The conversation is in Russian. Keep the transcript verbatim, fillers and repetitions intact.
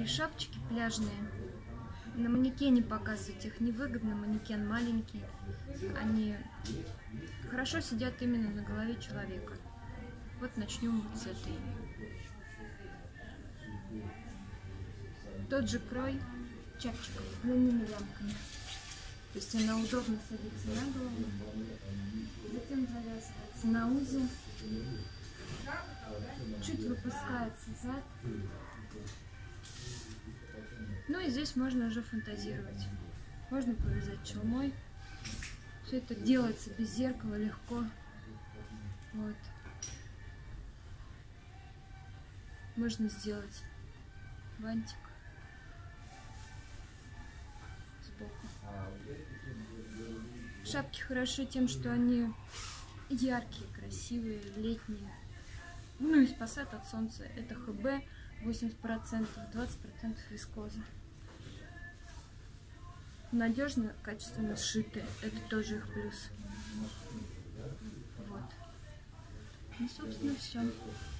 такие шапочки пляжные. На манекене показывать их невыгодно, манекен маленький. Они хорошо сидят именно на голове человека. Вот начнем вот с этой. Тот же крой чапчиков с длинными лямками. То есть она удобно садится на голову, затем завязывается на узел, чуть выпускается зад. Ну и здесь можно уже фантазировать. Можно повязать челмой. Все это делается без зеркала, легко. Вот. Можно сделать бантик сбоку. Шапки хороши тем, что они яркие, красивые, летние. Ну и спасают от солнца. Это ХБ восемьдесят процентов, двадцать процентов вискоза. Надежно, качественно сшитые. Это тоже их плюс. Вот. Ну, собственно, все.